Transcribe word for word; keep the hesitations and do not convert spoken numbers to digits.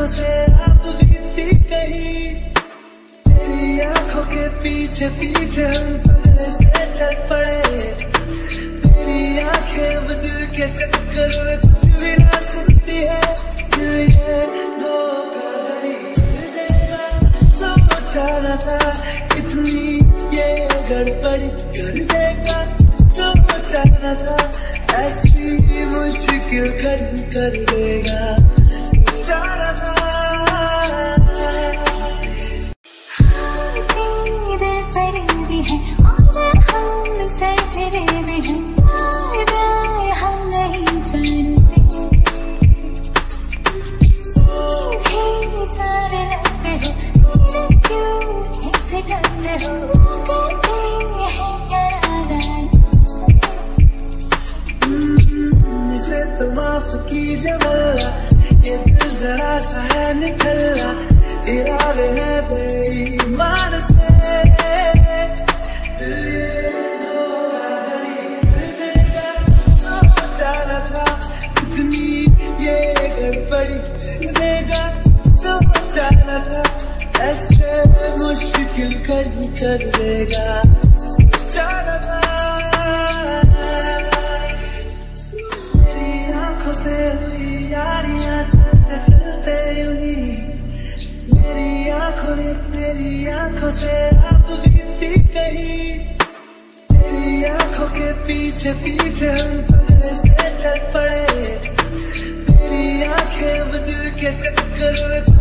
आंखों से आप बीती कहीं, तेरी आंखों के पीछे पीछे हम पहले से चल पड़े। तेरी आंखें बदल के चक्कर में कुछ भी ना सुनती है, क्यों ये धोखाधड़ी कर देगा। सोचा न था इतनी ये गड़बड़ी कर देगा, सोचा न था ऐसी मुश्किल खड़ी कर देगा, सोचा न था। तेरे पर भी है और हम सर तेरे भी हैं, और हम नहीं जानते सारे लगते हो, क्यों ऐसे करते हो, करते हैं क्या इसे तो माफ कीजिए वल्ला, ये दिल जरा सा है निकलना, इरादे है बेईमान से। सोचा न था इतनी ये गड़बड़ी कर देगा, सोचा न था ऐसे मुश्किल खड़ी कर देगा, सोचा न था। से हुई यारियां चलते चलते यूनी, मेरी आंखों ने तेरी आंखों से आप बीती कहीं, तेरी आंखों के पीछे पीछे हम पहले से चल पड़े। तेरी आंखें बदल के चक्कर में